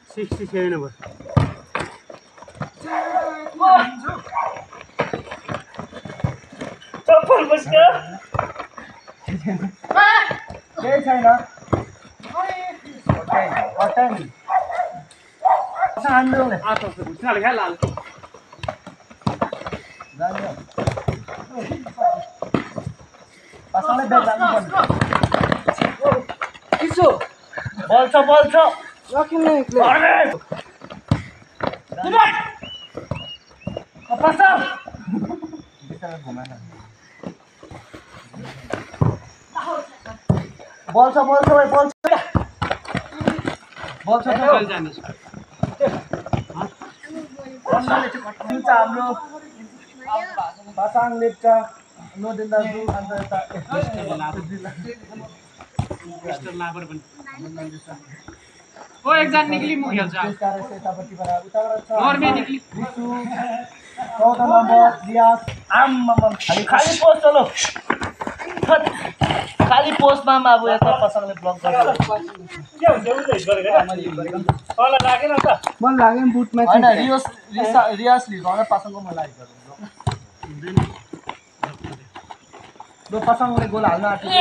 67 over. चप्पल बस्यो केही छैन बल्छ हाम्रो पासाङ लेप्चा नोदेन दाजु अन्त यता ओ एकजना निक्ली मु खेल्छ नर्मे निक्ली 14 नम्बर रियाज खाली पोस्ट चलो खाली पोस्टमा अब यता पसङले ब्लक गर्छ के हुन्छ उले गरेको तल लागेन त मन लाग्यो नि बुटमा हैन रियास लिगाउन पसङको मन लागेको लो पसङले गोल हाल्न आँट्यो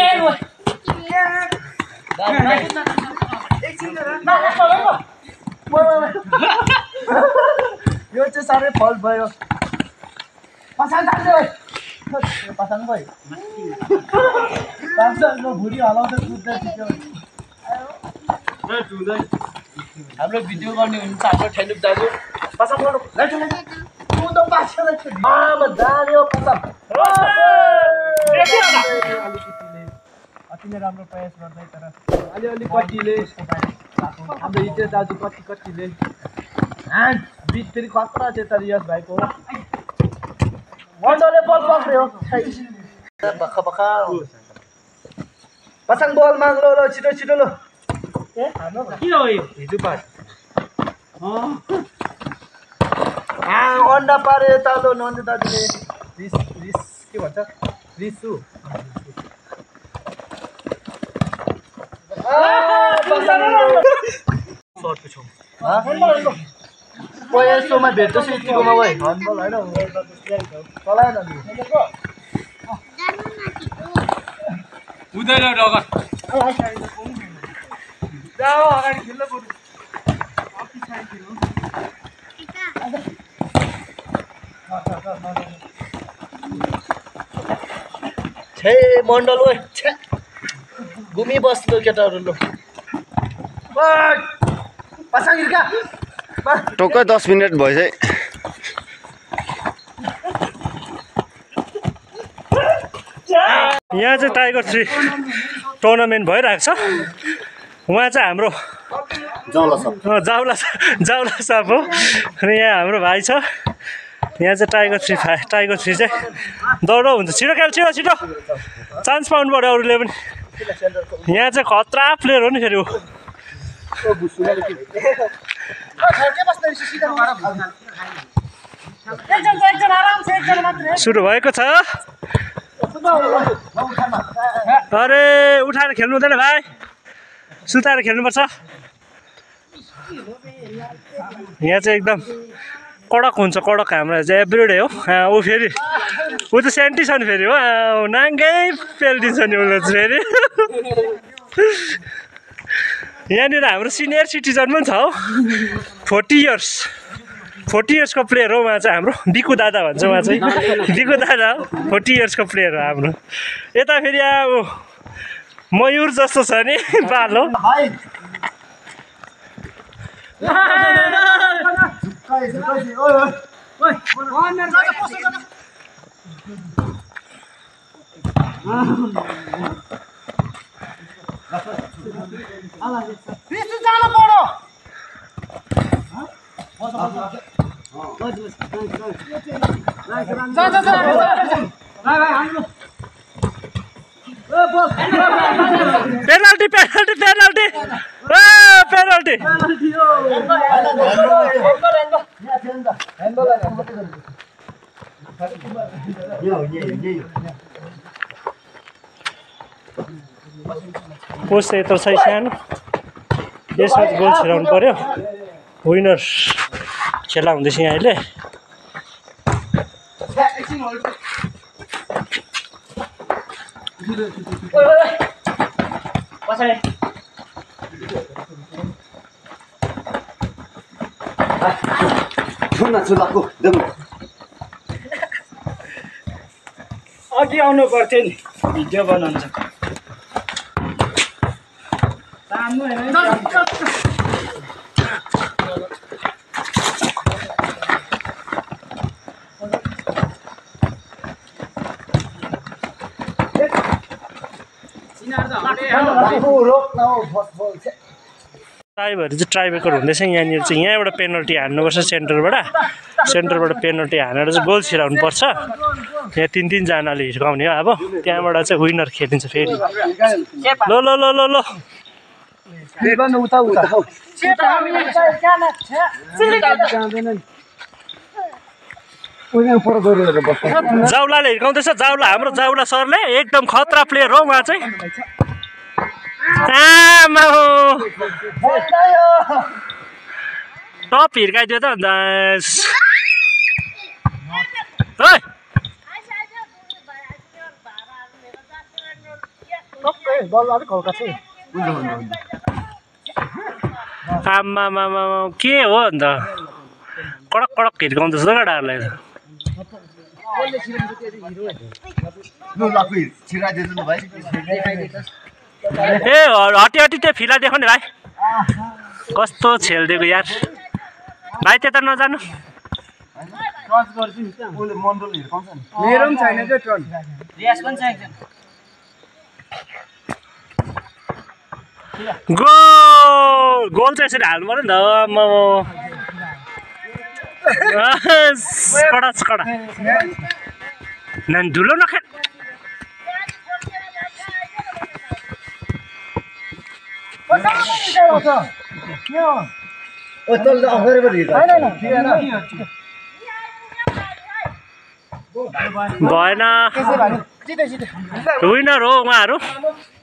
यो चाहिँ साह्रै फल्ट भयो पसङ थाल्यो पसङ भयो भुँडी हलाउँदै कुद्दै थियो हाम्रो भिडियो गर्ने हुन्छ हाम्रो ठेलुप दाजु पसङ गर्नु कुद पाछ्यो जान्यो पसङ अति नै राम्रो प्रयास गर्दै तर अलिअलि कतिले हाम्रो हितेश दाजु कतिले बिच फेरि खतरा थियो त रियास भाइको मण्डलले बल पक्रियो भक्का पसङ बल माग्लो ल छिटो छिटो ल के हो यो हिजो पार अन्डा पारे तालो नन्द दाजुले रिस के भन्छ रिसु यसोमा भेट्छ यतिकोमा भाइ हन्बल होइन चलाएन हुँदैन डगर जाऊ अगाडि खेल्न पर्छ छे मण्डल ओइ छे घुमी बस्नु केटाहरु लो पसङ हिर्का टोक्कै 10 मिनेट भयो चाहिँ यहाँ चाहिँ टाइगर थ्री टुर्नामेन्ट भइरहेको छ उहाँ चाहिँ हाम्रो जाउला साप हो अनि यहाँ हाम्रो भाइ छ यहाँ चाहिँ टाइगर थ्री चाहिँ दौडो हुन्छ छिटो खेल छिटो चान्स पाउनु पर्यो अरूले पनि यहाँ चाहिँ खतरा प्लेयर हो नि फेरि ऊ सुरु भएको छ अरे उठाएर खेल्नु हुँदैन भाइ सुताएर खेल्नुपर्छ यहाँ चाहिँ एकदम कडक हुन्छ कडक हाम्रो चाहिँ एभ्रिडे हो ऊ फेरि ऊ त सेन्टी छ नि फेरि हो नाङ्गै पेल्टिन्छ नि उसले फेरि यहाँनिर हाम्रो सिनियर सिटिजन पनि छ हो 40 इयर्सको प्लेयर हो उहाँ चाहिँ हाम्रो बिकु दादा भन्छ उहाँ चाहिँ बिकु दादा हो 40 इयर्सको प्लेयर हो हाम्रो यता फेरि अब मयूर जस्तो छ नि बालो पेनल्टी पोस्ट यत्रो छ सानो यसमा गोल छिराउनु पर्यो विनर खेला हुँदैछ यहाँ अहिले एकछिन होल्ड पछाडि अघि आउनु पर्थ्यो नि भिडियो बनाउँछ ट्राइबहरू चाहिँ ट्राइबेकर हुँदैछ यहाँनिर चाहिँ यहाँबाट पेनल्टी हान्नुपर्छ सेन्टरबाट पेनल्टी हानेर चाहिँ गोल छिराउनुपर्छ यहाँ 3 जनाले हिर्काउने हो अब त्यहाँबाट चाहिँ विनर खेलिन्छ फेरि ल ल ल ल ल जाउलाले हिर्काउँदैछ जाउला हाम्रो जाउला सरले एकदम खतरा प्लेयर हो उहाँ चाहिँ आमा हो टप हिर्काइदियो त अन्त आमा के हो अन्त कडक कडक हिर्काउँदैछ त डारलाई ए हटी हटी त्यो फिला देखो नि भाइ कस्तो छेलिदिएको यार भाइ त्यता नजानु मेरो पनि छैन के टर्न रियास पनि चाहिन्छ गोल चाहिँ यसरी हाल्नु पर्यो नि त कडा कडा नानी धुलो नखा भएन विनर हो उहाँहरू